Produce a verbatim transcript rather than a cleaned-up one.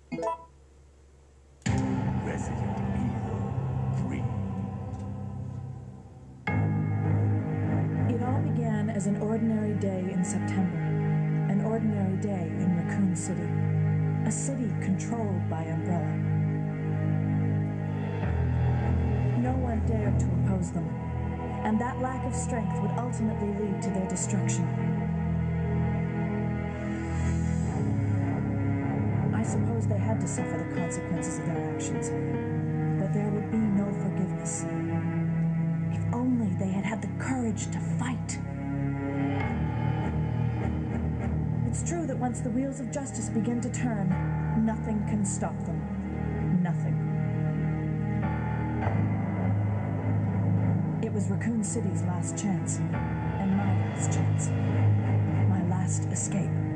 Resident Evil three. It all began as an ordinary day in September. An ordinary day in Raccoon City. A city controlled by Umbrella. No one dared to oppose them, and that lack of strength would ultimately lead to their destruction. I suppose they had to suffer the consequences of their actions, but there would be no forgiveness. If only they had had the courage to fight. It's true that once the wheels of justice begin to turn, nothing can stop them. Nothing. It was Raccoon City's last chance, and my last chance. My last escape.